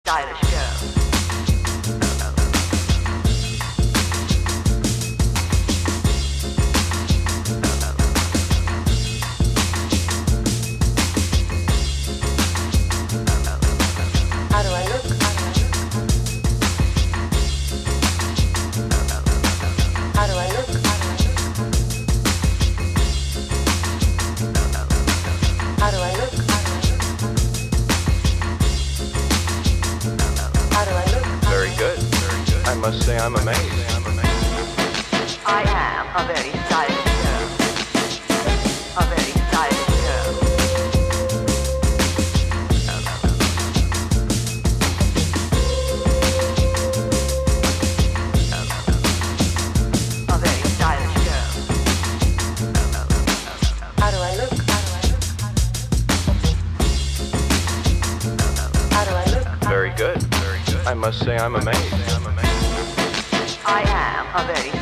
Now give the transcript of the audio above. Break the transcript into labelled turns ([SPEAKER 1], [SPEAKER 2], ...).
[SPEAKER 1] stylish girl. How do I look? How do I look? How do I look? How do I look?
[SPEAKER 2] Very good. I must say I'm amazed.
[SPEAKER 1] I am a very stylish girl. A very stylish girl. A very stylish girl. How do I look? How do I look?
[SPEAKER 2] Very good. I must say I'm amazed.
[SPEAKER 1] I am a very